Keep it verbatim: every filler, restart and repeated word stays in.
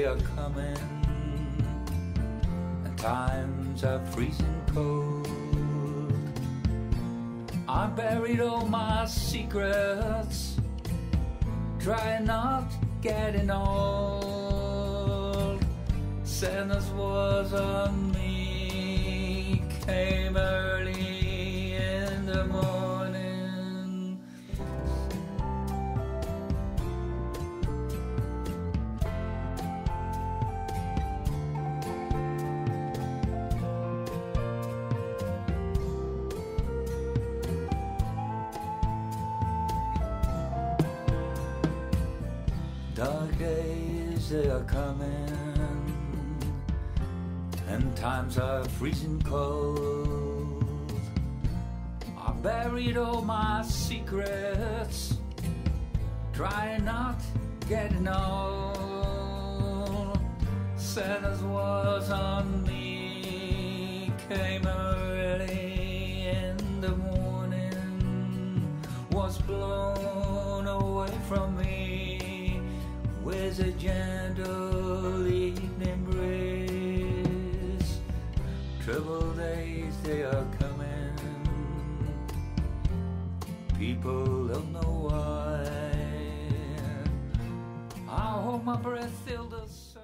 are coming, and times are freezing cold. I buried all my secrets, trying not getting old. Sadness was on me, came early in the morning. Dark days, they are coming, and times are freezing cold. I buried all my secrets, trying not getting old. Sadness was on me, came early in the morning, was blown away from me with a gentle evening breeze. Troubled days, they are coming, people don't know why. I hold my breath till the sun